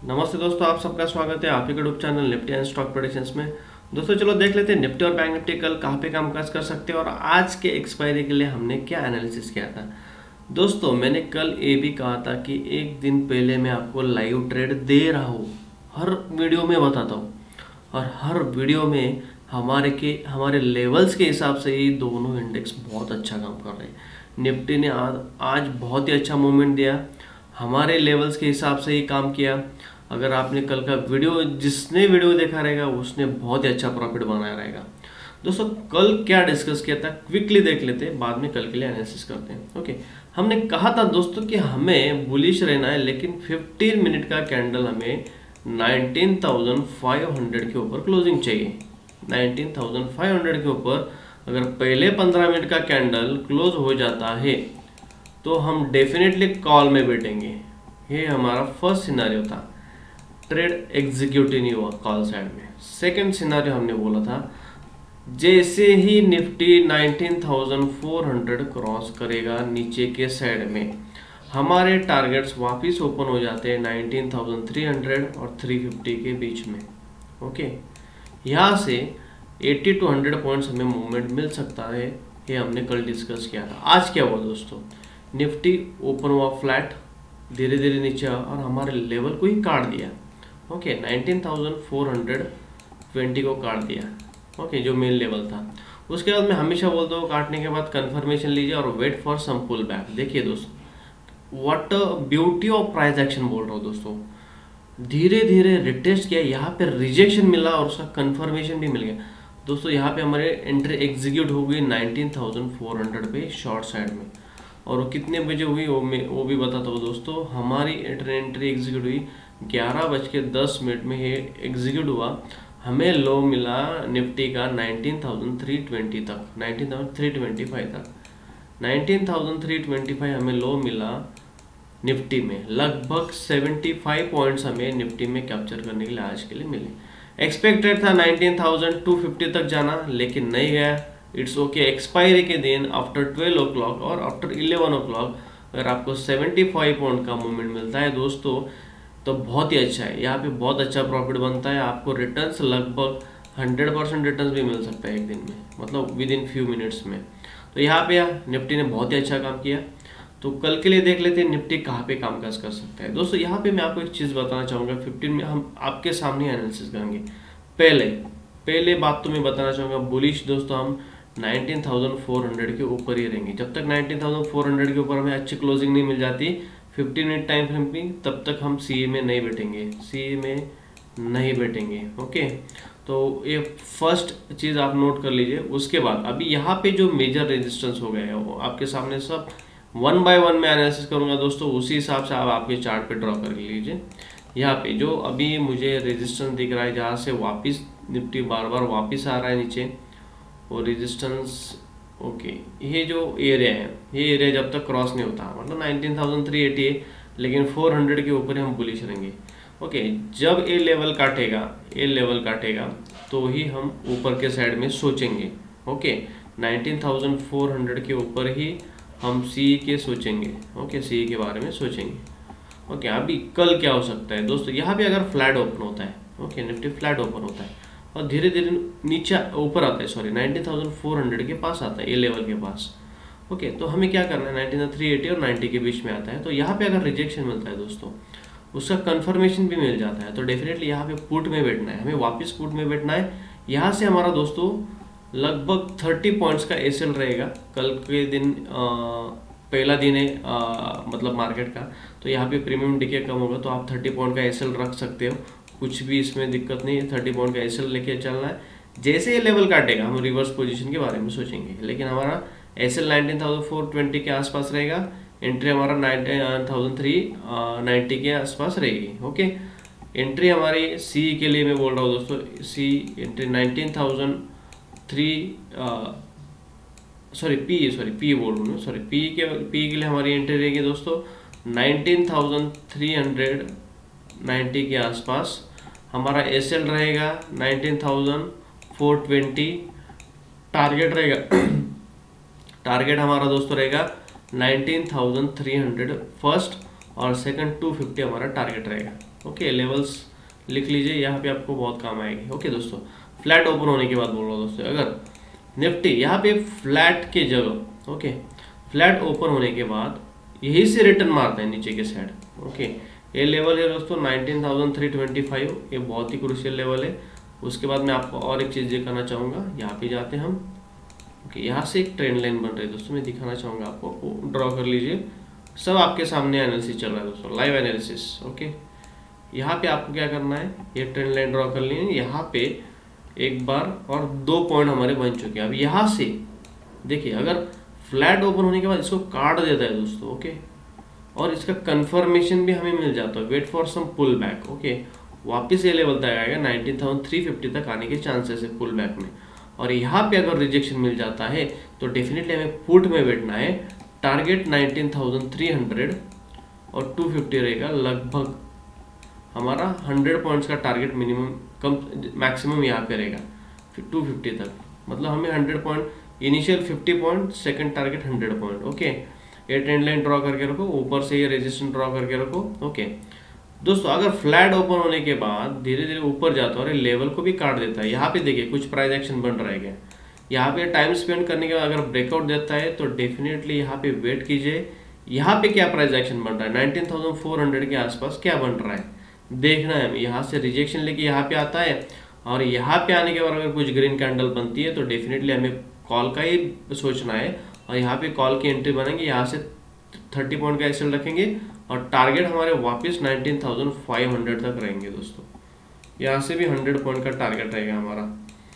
नमस्ते दोस्तों, आप सबका स्वागत है आप ही के YouTube channel Nifty and stock predictions में। दोस्तों चलो देख लेते हैं निफ्टी और बैंक निफ्टी कल कहाँ पे कामकाज कर सकते हैं और आज के एक्सपायरी के लिए हमने क्या एनालिसिस किया था। दोस्तों मैंने कल ये भी कहा था कि एक दिन पहले मैं आपको लाइव ट्रेड दे रहा हूँ, हर वीडियो में बताता हूँ और हर वीडियो में हमारे लेवल्स के हिसाब से ही दोनों इंडेक्स बहुत अच्छा काम कर रहे हैं। निफ्टी ने आज बहुत ही अच्छा मूवमेंट दिया, हमारे लेवल्स के हिसाब से ही काम किया। अगर आपने कल का वीडियो जिसने वीडियो देखा रहेगा उसने बहुत ही अच्छा प्रॉफिट बनाया रहेगा। दोस्तों कल क्या डिस्कस किया था क्विकली देख लेते हैं, बाद में कल के लिए एनालिसिस करते हैं। ओके, हमने कहा था दोस्तों कि हमें बुलिश रहना है, लेकिन 15 मिनट का कैंडल हमें 19,500 के ऊपर क्लोजिंग चाहिए। 19,500 के ऊपर अगर पहले 15 मिनट का कैंडल क्लोज हो जाता है तो हम डेफिनेटली कॉल में बैठेंगे। ये हमारा फर्स्ट सिनारियो था, ट्रेड एग्जीक्यूट नहीं हुआ कॉल साइड में। सेकंड सिनारियो हमने बोला था जैसे ही निफ्टी 19,400 क्रॉस करेगा नीचे के साइड में, हमारे टारगेट्स वापस ओपन हो जाते हैं 19,300 और 350 के बीच में। ओके, यहाँ से 80 to 100 पॉइंट्स हमें मूवमेंट मिल सकता है, ये हमने कल डिस्कस किया था। आज क्या हुआ दोस्तों, निफ्टी ओपन हुआ फ्लैट, धीरे धीरे नीचे और हमारे लेवल को ही काट दिया। ओके, 19,420 को काट दिया। ओके, जो मेन लेवल था। उसके बाद मैं हमेशा बोलता हूँ काटने के बाद कंफर्मेशन लीजिए और wait for some pull back. देखिए दोस्तों, what beauty of price action बोल रहा हूँ दोस्तों। धीरे धीरे रिटेस्ट किया, यहाँ पे रिजेक्शन मिला और उसका कंफर्मेशन भी मिल गया। दोस्तों यहाँ पे हमारे एंट्री एग्जीक्यूट हो गई 19,400 पे शॉर्ट साइड में, और वो कितने बजे हुई वो भी बताता हूँ दोस्तों। हमारी एंट्री एग्जीक्यूट हुई 11:10 में, ये एग्जीक्यूट हुआ। हमें लो मिला निफ्टी का 19,320 तक, 19,325 तक, 19,325 हमें लो मिला निफ्टी में। लगभग 75 पॉइंट्स हमें निफ्टी में कैप्चर करने के लिए आज के लिए मिले। एक्सपेक्टेड था 19,250 तक जाना, लेकिन नहीं गया। इट्स ओके, एक्सपायरी के दिन आफ्टर 12 o'clock और आफ्टर 11 o'clock अगर आपको 75 पॉइंट का मूवमेंट मिलता है दोस्तों तो बहुत ही अच्छा है। यहाँ पे बहुत अच्छा प्रॉफिट बनता है, आपको रिटर्न्स लगभग 100% रिटर्न्स भी मिल सकता है एक दिन में, मतलब विद इन फ्यू मिनट्स में। तो यहाँ पे निफ्टी ने बहुत ही अच्छा काम किया। तो कल के लिए देख लेते हैं निफ्टी कहाँ पे कामकाज कर सकता है। दोस्तों यहाँ पे मैं आपको एक चीज़ बताना चाहूँगा, 15 में हम आपके सामने एनालिसिस करेंगे। पहले बात तो मैं बताना चाहूँगा, बुलिश दोस्तों हम 19,400 के ऊपर ही रहेंगे। जब तक 19,400 के ऊपर हमें अच्छी क्लोजिंग नहीं मिल जाती 15 मिनट टाइम फ्रेम की, तब तक हम सीए में नहीं बैठेंगे। ओके, तो ये फर्स्ट चीज़ आप नोट कर लीजिए। उसके बाद अभी यहाँ पे जो मेजर रेजिस्टेंस हो गए हैं वो आपके सामने सब 1 by 1 में एनालिसिस करूँगा दोस्तों, उसी हिसाब से आप आपके चार्ट पे ड्रॉ कर लीजिए। यहाँ पे जो अभी मुझे रेजिस्टेंस दिख रहा है जहाँ से वापस निफ्टी बार बार वापस आ रहा है नीचे, वो रेजिस्टेंस ओके, ये जो एरिया है, ये एरिया जब तक क्रॉस नहीं होता, मतलब 19,380 है, लेकिन 400 के ऊपर हम बुलिश रहेंगे। ओके, जब ये लेवल काटेगा तो ही हम ऊपर के साइड में सोचेंगे। ओके, 19,400 के ऊपर ही हम सी के सोचेंगे। ओके, सी के बारे में सोचेंगे। ओके, अभी कल क्या हो सकता है दोस्तों, यहाँ पे अगर फ्लैट ओपन होता है, ओके निफ्टी फ्लैट ओपन होता है और धीरे धीरे नीचे ऊपर आता है, सॉरी 19,400 के पास आता है, ये लेवल के पास। ओके, तो हमें क्या करना है, 19,380 और 90 के बीच में आता है। तो यहाँ पे अगर रिजेक्शन मिलता है दोस्तों, उसका कंफर्मेशन भी मिल जाता है, तो डेफिनेटली यहाँ पे पुट में बैठना है, हमें वापस पुट में बैठना है। यहाँ से हमारा दोस्तों लगभग 30 पॉइंट्स का एसएल रहेगा। कल के दिन पहला दिन है मतलब मार्केट का, तो यहाँ पे प्रीमियम डिके कम होगा, तो आप 30 पॉइंट का एसएल रख सकते हो, कुछ भी इसमें दिक्कत नहीं है। 30 पॉइंट का एसएल लेके चलना है। जैसे ये लेवल काटेगा हम रिवर्स पोजीशन के बारे में सोचेंगे, लेकिन हमारा एसएल 19,420 के आसपास रहेगा, एंट्री हमारा 19,390 के आसपास रहेगी। ओके, एंट्री हमारी सी के लिए मैं बोल रहा हूँ दोस्तों, सी एंट्री 19,003 बोल रहा हूँ, पी के लिए हमारी एंट्री रहेगी दोस्तों 19,390 के आसपास। हमारा एसएल रहेगा 19,420, टारगेट हमारा दोस्तों रहेगा 19,300 फर्स्ट, और सेकंड 250 हमारा टारगेट रहेगा। ओके, लेवल्स लिख लीजिए, यहाँ पे आपको बहुत काम आएगी। ओके दोस्तों, फ्लैट ओपन होने के बाद बोल रहा हूँ दोस्तों, अगर निफ्टी यहाँ पे फ्लैट के जगह, ओके, फ्लैट ओपन होने के बाद यही से रिटर्न मारता है नीचे के साइड, ओके, ये लेवल है दोस्तों 19,325, ये बहुत ही क्रूशियल लेवल है। उसके बाद मैं आपको और एक चीज़ दिखाना चाहूँगा, यहाँ पे जाते हैं हम, ओके, यहाँ से एक ट्रेंड लाइन बन रही है दोस्तों, मैं दिखाना चाहूँगा आपको, ड्रॉ कर लीजिए, सब आपके सामने एनालिसिस चल रहा है दोस्तों, लाइव एनालिसिस। ओके, यहाँ पे आपको क्या करना है, ये ट्रेंड लाइन ड्रॉ कर ली है, यहाँ पे एक बार और 2 पॉइंट हमारे बन चुके हैं। अब यहाँ से देखिए, अगर फ्लैट ओपन होने के बाद इसको काट देता है दोस्तों, ओके, और इसका कंफर्मेशन भी हमें मिल जाता है, wait for some pull back, okay, वापस ये लेवल तक आएगा, 19,350 तक आने के चांसेस है पुल बैक में। और यहाँ पे अगर रिजेक्शन मिल जाता है तो डेफिनेटली हमें पुट में बैठना है, टारगेट 19,300 और 250 रहेगा, लगभग हमारा 100 पॉइंट्स का टारगेट मिनिमम, कम मैक्सिमम यहाँ पे रहेगा, फिर 250 तक, मतलब हमें 100 point, initial 50 point, second target 100 point. Okay, ये ट्रेंड लाइन ड्रॉ करके रखो, ऊपर से ये रेजिस्टेंस ड्रॉ करके रखो। ओके दोस्तों, अगर फ्लैट ओपन होने के बाद धीरे धीरे ऊपर जाता है और ये लेवल को भी काट देता है, यहाँ पे देखिए कुछ प्राइस एक्शन बन रहा है, यहाँ पे टाइम स्पेंड करने के बाद अगर ब्रेकआउट देता है तो डेफिनेटली यहाँ पे वेट कीजिए, यहाँ पे क्या प्राइस एक्शन बन रहा है, 19,400 के आसपास क्या बन रहा है देखना है हमें। यहाँ से रिजेक्शन लेके यहाँ पे आता है और यहाँ पे आने के बाद अगर कुछ ग्रीन कैंडल बनती है तो डेफिनेटली हमें कॉल का ही सोचना है, और यहाँ पे कॉल की एंट्री बनेंगे, यहाँ से 30 पॉइंट का एक्सेल रखेंगे और टारगेट हमारे वापस 19,500 तक रहेंगे दोस्तों, यहाँ से भी 100 पॉइंट का टारगेट रहेगा हमारा।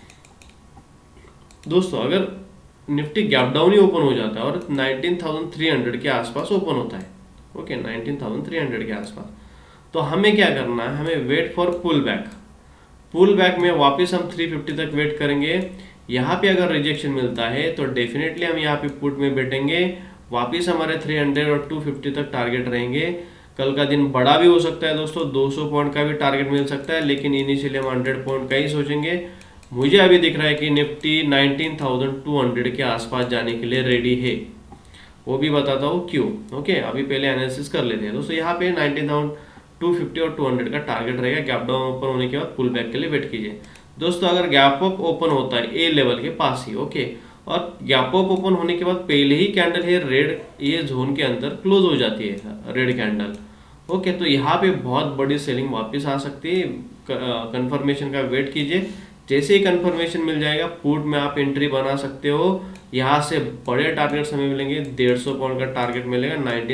दोस्तों अगर निफ्टी गैप डाउन ही ओपन हो जाता है और 19,300 के आसपास ओपन होता है, ओके, 19,300 के आसपास, तो हमें क्या करना है, हमें wait for pull back, pull back में वापस हम 350 तक वेट करेंगे। यहाँ पे अगर रिजेक्शन मिलता है तो डेफिनेटली हम यहाँ पे पुट में बैठेंगे, वापस हमारे 300 और 250 तक टारगेट रहेंगे। कल का दिन बड़ा भी हो सकता है दोस्तों, 200 पॉइंट का भी टारगेट मिल सकता है, लेकिन इनिशियली हम 100 पॉइंट का ही सोचेंगे। मुझे अभी दिख रहा है कि निफ्टी 19,200 के आसपास जाने के लिए रेडी है, वो भी बताता हूँ क्यों। ओके, अभी पहले एनालिसिस कर लेते हैं दोस्तों। यहाँ पे 19,250 और 200 का टारगेट रहेगा। गैप डाउन ओपन होने के बाद पुल बैक के लिए वेट कीजिए दोस्तों। अगर गैप अप ओपन होता है ए लेवल के पास ही, ओके, और गैप अप ओपन होने के बाद पहले ही कैंडल है रेड, ये जोन के अंदर क्लोज हो जाती है रेड कैंडल, ओके, तो यहाँ पे बहुत बड़ी सेलिंग वापस आ सकती है। कंफर्मेशन का वेट कीजिए, जैसे ही कंफर्मेशन मिल जाएगा पुट में आप एंट्री बना सकते हो। यहाँ से बड़े टारगेट्स हमें मिलेंगे, 150 पॉइंट का टारगेट मिलेगा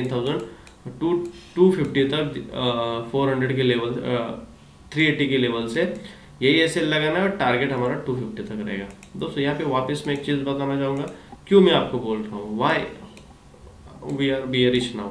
19,250 तक, 400 के लेवल, 380 के लेवल से यही ऐसे लगाना है और टारगेट हमारा 250 तक रहेगा दोस्तों। यहाँ पे वापस मैं एक चीज़ बताना चाहूँगा, क्यों मैं आपको बोल रहा हूँ, why we are bearish now.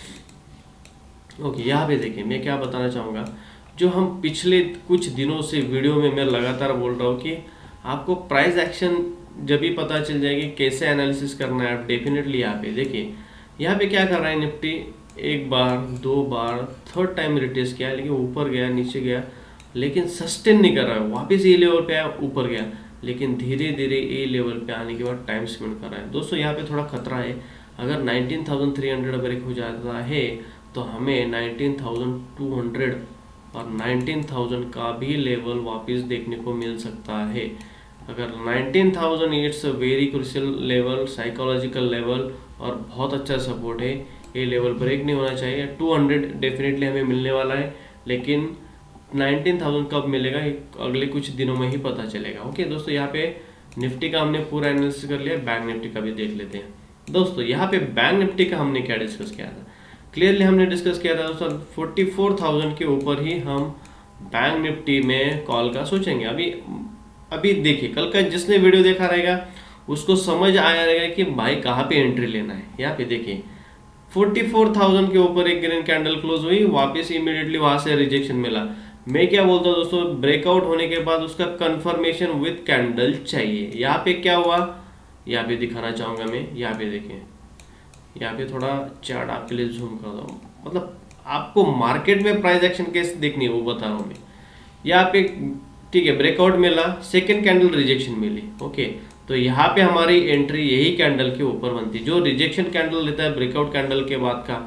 Okay, यहाँ पे देखिए मैं क्या बताना चाहूँगा, जो हम पिछले कुछ दिनों से वीडियो में मैं लगातार बोल रहा हूँ कि आपको प्राइस एक्शन जब भी पता चल जाएगी कैसे एनालिसिस करना है, आप डेफिनेटली यहाँ पे देखिए, यहाँ पे क्या कर रहा है निफ्टी, एक बार, 2 बार, 3rd टाइम रिटेस्ट किया, लेकिन ऊपर गया, नीचे गया, लेकिन सस्टेन नहीं कर रहा है, वापस ए लेवल पे आया, ऊपर गया, लेकिन धीरे धीरे ए लेवल पे आने के बाद टाइम स्पेंड कर रहा है दोस्तों। यहाँ पे थोड़ा खतरा है, अगर 19,300 ब्रेक हो जाता है तो हमें 19,200 और 19,000 का भी लेवल वापस देखने को मिल सकता है। अगर 19,000 it's a very crucial level, psychological level और बहुत अच्छा सपोर्ट है, ये लेवल ब्रेक नहीं होना चाहिए। 200 डेफिनेटली हमें मिलने वाला है, लेकिन 19,000 कब मिलेगा अगले कुछ दिनों में ही पता चलेगा। ओके दोस्तों, यहाँ पे निफ्टी का हमने पूरा एनालिसिस कर लिया, बैंक निफ्टी का भी देख लेते हैं दोस्तों। यहाँ पे बैंक निफ्टी का हमने क्या डिस्कस किया था, क्लियरली हमने डिस्कस किया था दोस्तों 44,000 के ऊपर ही हम बैंक निफ्टी में कॉल का सोचेंगे। अभी देखिए, कल का जिसने वीडियो देखा रहेगा उसको समझ आया रहेगा कि भाई कहाँ पे एंट्री लेना है। यहाँ पे देखिए 44,000 के ऊपर एक ग्रीन कैंडल क्लोज हुई, वापस इमीडिएटली वहां से रिजेक्शन मिला। मैं क्या बोलता हूँ दोस्तों, ब्रेकआउट होने के बाद उसका कंफर्मेशन विद कैंडल चाहिए। यहाँ पे क्या हुआ, यहाँ पे दिखाना चाहूंगा मैं, यहाँ पे देखिए, यहाँ पे थोड़ा चार्ट आपके लिए जूम कर दूँ, मतलब आपको मार्केट में प्राइस एक्शन कैसे देखनी है वो बता रहा हूँ मैं। यहाँ पे ठीक है, ब्रेकआउट मिला, सेकेंड कैंडल रिजेक्शन मिली, ओके, तो यहाँ पे हमारी एंट्री यही कैंडल के ऊपर बनती है। जो रिजेक्शन कैंडल लेता है ब्रेकआउट कैंडल के बाद का,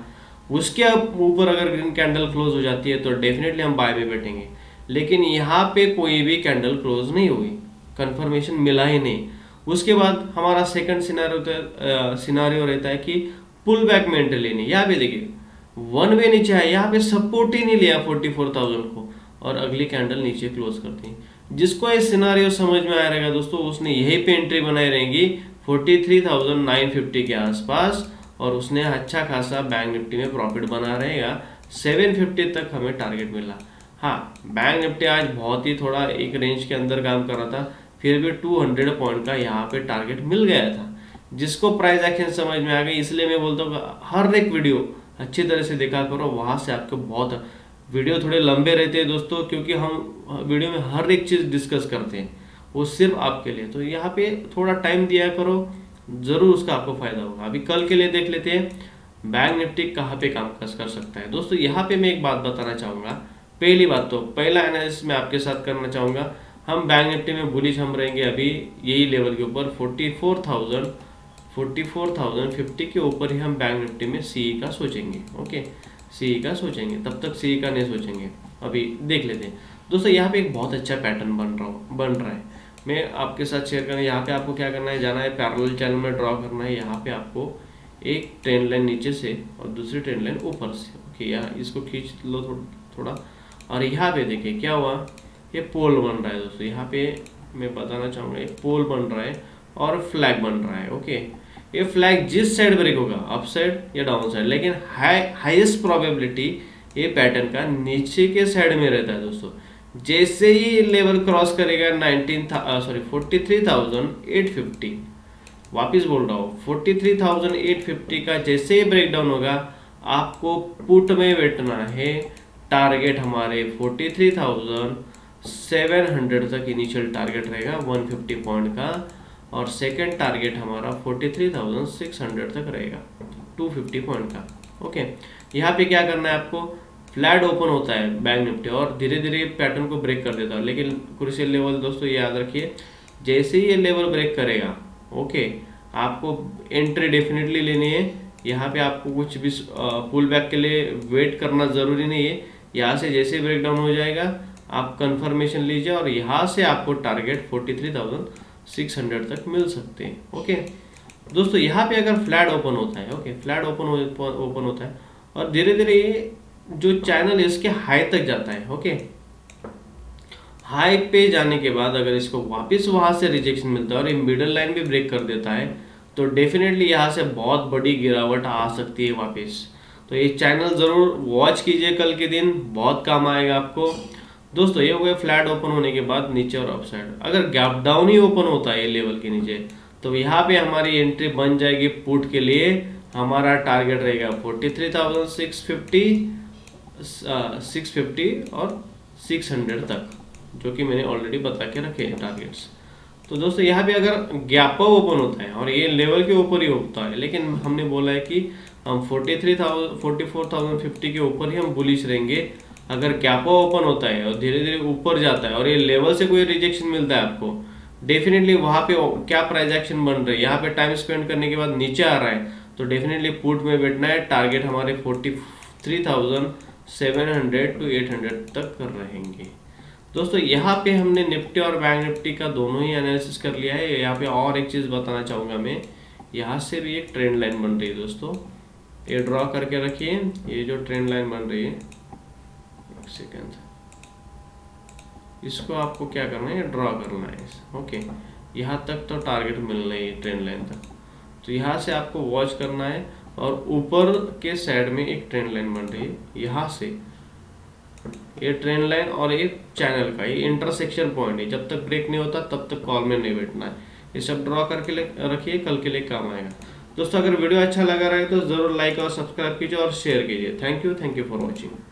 उसके ऊपर अगर ग्रीन कैंडल क्लोज हो जाती है तो डेफिनेटली हम बाय में बैठेंगे। लेकिन यहाँ पे कोई भी कैंडल क्लोज नहीं हुई, कंफर्मेशन मिला ही नहीं। उसके बाद हमारा सेकंड सिनारियो रहता है कि पुल बैक में एंट्री लेनी। यहाँ पे देखिए वन वे नीचे है, यहाँ पे सपोर्ट ही नहीं लिया 44,000 को और अगली कैंडल नीचे क्लोज करती है। जिसको ये सिनारियो समझ में आया रहेगा दोस्तों, उसने यहीं पे एंट्री बनाई रहेगी 43,950 के आसपास और उसने अच्छा खासा बैंक निफ्टी में प्रॉफिट बना रहेगा। 750 तक हमें टारगेट मिला। हाँ, बैंक निफ्टी आज बहुत ही थोड़ा एक रेंज के अंदर काम कर रहा था, फिर भी 200 पॉइंट का यहाँ पे टारगेट मिल गया था। जिसको प्राइस एक्शन समझ में आ गई, इसलिए मैं बोलता हूँ हर एक वीडियो अच्छी तरह से देखा करो, वहाँ से आपको बहुत वीडियो थोड़े लंबे रहते हैं दोस्तों, क्योंकि हम वीडियो में हर एक चीज़ डिस्कस करते हैं, वो सिर्फ आपके लिए। तो यहाँ पे थोड़ा टाइम दिया करो, ज़रूर उसका आपको फायदा होगा। अभी कल के लिए देख लेते हैं बैंक निफ्टी कहाँ पे काम कर सकता है। दोस्तों यहाँ पे मैं एक बात बताना चाहूँगा। पहली बात तो पहला एनालिसिस मैं आपके साथ करना चाहूँगा, हम बैंक निफ्टी में बुलिश हम रहेंगे अभी यही लेवल के ऊपर 44,050 के ऊपर ही हम बैंक निफ्टी में सीई का सोचेंगे। ओके, सीई का सोचेंगे, तब तक सीई का नहीं सोचेंगे। अभी देख लेते हैं दोस्तों, यहाँ पे एक बहुत अच्छा पैटर्न बन रहा है, मैं आपके साथ शेयर करना। यहाँ पे आपको क्या करना है, जाना है पैरेलल चैनल में ड्रॉ करना है। यहाँ पे आपको एक ट्रेंड लाइन नीचे से और दूसरी ट्रेंड लाइन ऊपर से। ओके, यहाँ इसको खींच लो थोड़ा और यहाँ पे देखिए क्या हुआ, ये पोल बन रहा है दोस्तों। यहाँ पे मैं बताना चाहूँगा एक पोल बन रहा है और फ्लैग बन रहा है। ओके, ये फ्लैग जिस साइड ब्रेक होगा, अप साइड या डाउन साइड, लेकिन हाईएस्ट प्रोबेबिलिटी ये पैटर्न का नीचे के साइड में रहता है दोस्तों। जैसे ही लेवल क्रॉस करेगा 43,850, वापिस बोल रहा हूँ 43,850 का जैसे ही ब्रेक डाउन होगा, आपको पुट में बैठना है। टारगेट हमारे 43,700 तक इनिशियल टारगेट रहेगा 150 पॉइंट का, और सेकंड टारगेट हमारा 43,600 तक रहेगा 250 पॉइंट का। ओके, यहाँ पे क्या करना है आपको, फ्लैट ओपन होता है बैंक निफ्टी और धीरे धीरे पैटर्न को ब्रेक कर देता है, लेकिन क्रूशियल लेवल दोस्तों याद रखिए, जैसे ही ये लेवल ब्रेक करेगा, ओके, आपको एंट्री डेफिनेटली लेनी है। यहाँ पे आपको कुछ भी पुल बैक के लिए वेट करना ज़रूरी नहीं है। यहाँ से जैसे ब्रेक डाउन हो जाएगा आप कंफर्मेशन लीजिए और यहाँ से आपको टारगेट 43,600 तक मिल सकते हैं। ओके दोस्तों, यहाँ पे अगर फ्लैट ओपन होता है, ओके, फ्लैट ओपन होता है और धीरे धीरे ये जो चैनल है इसके हाई तक जाता है। ओके, हाई पे जाने के बाद अगर इसको वापस वहाँ से रिजेक्शन मिलता है और ये मिडल लाइन भी ब्रेक कर देता है, तो डेफिनेटली यहाँ से बहुत बड़ी गिरावट आ सकती है वापस। तो ये चैनल ज़रूर वॉच कीजिए, कल के दिन बहुत काम आएगा आपको। दोस्तों ये हो गया फ्लैट ओपन होने के बाद नीचे और अपसाइड। अगर गैप डाउन ही ओपन होता है लेवल के नीचे, तो यहाँ पे हमारी एंट्री बन जाएगी पुट के लिए। हमारा टारगेट रहेगा 43,650 और 600 तक, जो कि मैंने ऑलरेडी बता के रखे हैं टारगेट्स। तो दोस्तों यहाँ पे अगर गैप ओपन होता है और ये लेवल के ऊपर ही होता है, लेकिन हमने बोला है कि हम 44,050 के ऊपर ही हम बुलिश रहेंगे। अगर गैप ओपन होता है और धीरे धीरे ऊपर जाता है और ये लेवल से कोई रिजेक्शन मिलता है आपको, डेफिनेटली वहाँ पे क्या प्राइस एक्शन बन रही है, यहाँ पे टाइम स्पेंड करने के बाद नीचे आ रहा है, तो डेफिनेटली पुट में बैठना है। टारगेट हमारे 43,700 to 800 तक कर रहेंगे। दोस्तों यहाँ पे हमने निफ्टी और बैंक निफ्टी का दोनों ही एनालिसिस कर लिया है। यहाँ पे और एक चीज़ बताना चाहूँगा मैं, यहाँ से भी एक ट्रेंड लाइन बन रही है दोस्तों, ये ड्रॉ करके रखिए। ये जो ट्रेंड लाइन बन रही है, एक सेकेंड, इसको आपको क्या करना है, ड्रॉ करना है। ओके, यहाँ तक तो टारगेट मिलना है ट्रेंड लाइन तक, तो यहाँ से आपको वॉच करना है। और ऊपर के साइड में एक ट्रेंड लाइन बन रही है, यहाँ से ये ट्रेंड लाइन और एक चैनल का ये इंटरसेक्शन पॉइंट है। जब तक ब्रेक नहीं होता तब तक कॉल में नहीं बैठना है। ये सब ड्रॉ करके रखिए, कल के लिए काम आएगा। दोस्तों अगर वीडियो अच्छा लगा रहा है तो ज़रूर लाइक और सब्सक्राइब कीजिए और शेयर कीजिए। Thank you for watching.